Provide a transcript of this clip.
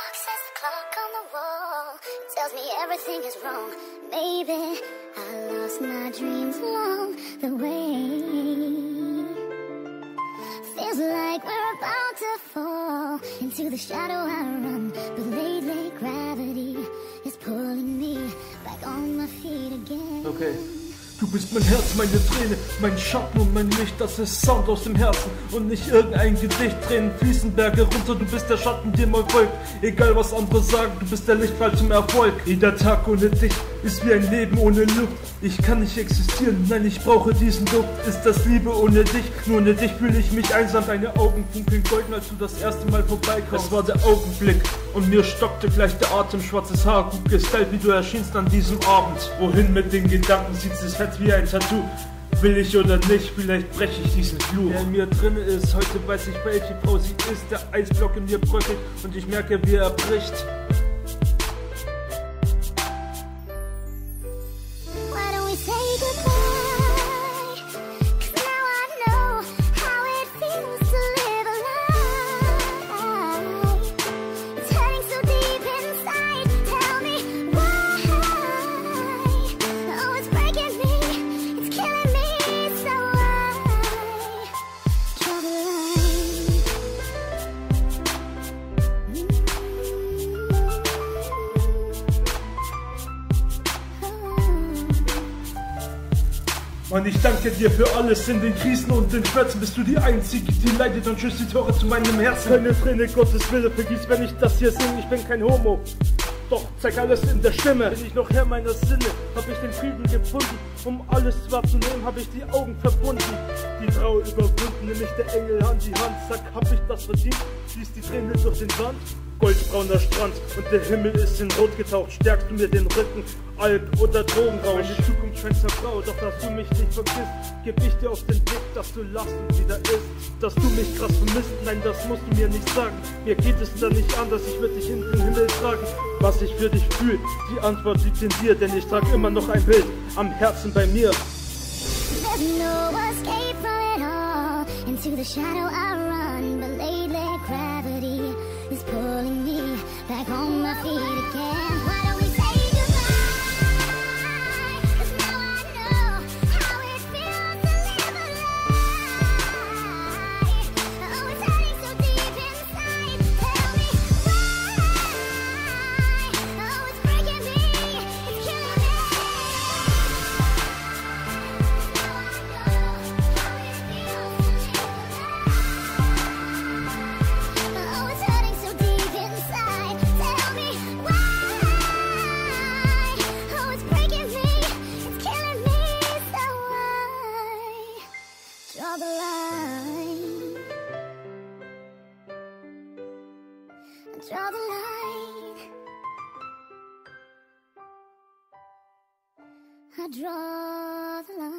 clock says the clock on the wall tells me everything is wrong. Maybe I lost my dreams along the way. Feels like we're about to fall into the shadow I run, but lately gravity is pulling me back on my feet again. Okay. Du bist mein Herz, meine Träne, mein Schatten und mein Licht, das ist Sound aus dem Herzen und nicht irgendein Gedicht. Tränen fließen Berge runter, du bist der Schatten, dem mal folgt. Egal was andere sagen, du bist der Lichtball zum Erfolg. Jeder Tag ohne dich ist wie ein Leben ohne Luft. Ich kann nicht existieren, nein, ich brauche diesen Duft. Ist das Liebe ohne dich? Nur ohne dich fühle ich mich einsam. Deine Augen funkeln golden, als du das erste Mal vorbeikommst. Es war der Augenblick und mir stockte gleich der Atem. Schwarzes Haar, gut gestylt, wie du erschienst an diesem Abend. Wohin mit den Gedanken, sieht es fett wie ein Tattoo. Will ich oder nicht, vielleicht breche ich diesen Fluch. Der in mir drin ist, heute weiß ich, welche Frau sie ist. Der Eisblock in mir bröckelt und ich merke, wie er bricht. Mann, ich danke dir für alles, in den Krisen und den Schmerzen bist du die Einzige, die leidet und schließt die Tore zu meinem Herzen. Keine Träne, Gottes Wille, vergiss, wenn ich das hier singe, ich bin kein Homo. Doch zeig alles in der Stimme, bin ich noch Herr meiner Sinne, hab ich den Frieden gefunden, um alles wahrzunehmen, hab ich die Augen verbunden, die Trauer überwunden, nimm ich der Engel an die Hand, sag, hab ich das verdient, fließt die Träne durch den Sand. Goldbrauner Strand und der Himmel ist in Rot getaucht, stärkst du mir den Rücken, Alk oder Drogenrausch. Meine Zukunft scheint zerbraut, doch dass du mich nicht vergisst, geb ich dir auf den Blick, dass du lachst und wieder isst. Dass du mich krass vermisst, nein, das musst du mir nicht sagen. Mir geht es da nicht anders, ich würde dich in den Himmel tragen. Was ich für dich fühle, die Antwort liegt in dir, denn ich trage immer noch ein Bild am Herzen bei mir. There's no escape from it all. Into the shadow I run, but lately gravity is pulling me back on my feet again. Why don't we say goodbye? 'Cause now I know how it feels to live a lie. Oh, it's hurting so deep inside. Tell me why? Oh, it's breaking me, it's killing me. Draw the line. Draw the line. I draw the line.